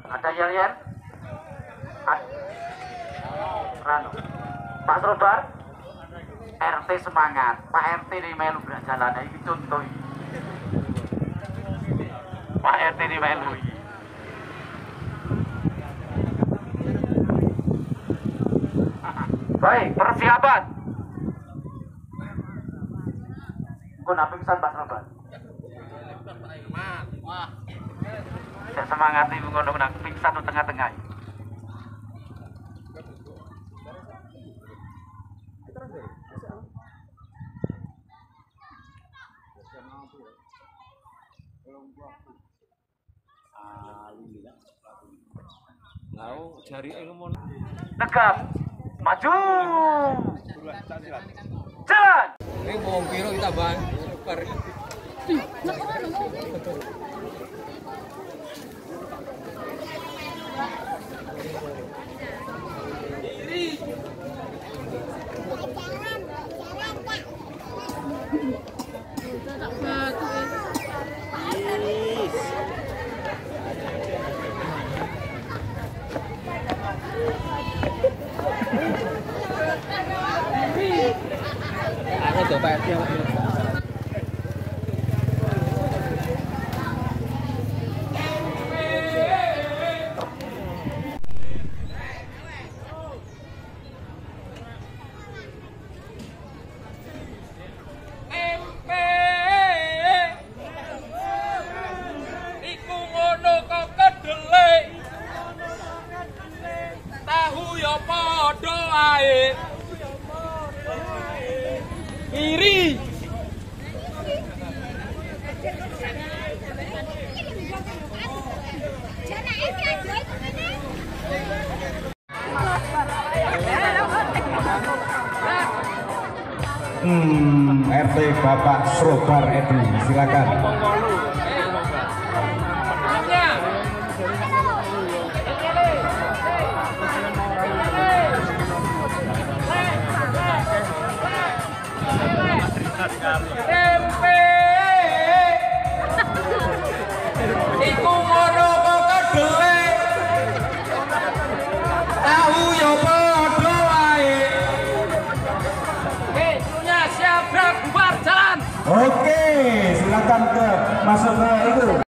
Ada yel-yel? Rano. Pak Srobar? RT semangat. Pak RT ini melu jalan ini contoh. Pak RT ini melu. Baik, persiapan. Kau nak pingsan Pak Srobar? Saya semangat nih ngono nak pingsan di tengah-tengah. Tegap, maju, jalan. Ini mau piro kita bang? Super. Aku tuh Pak RT. Tahu ya padha ae. Iri. RT Bapak Srobar Edi, silakan. Tempe iku ngono kok kedele. Tahu ya padha wae. Punya siap bubar jalan. Oke, silakan masuk ke itu.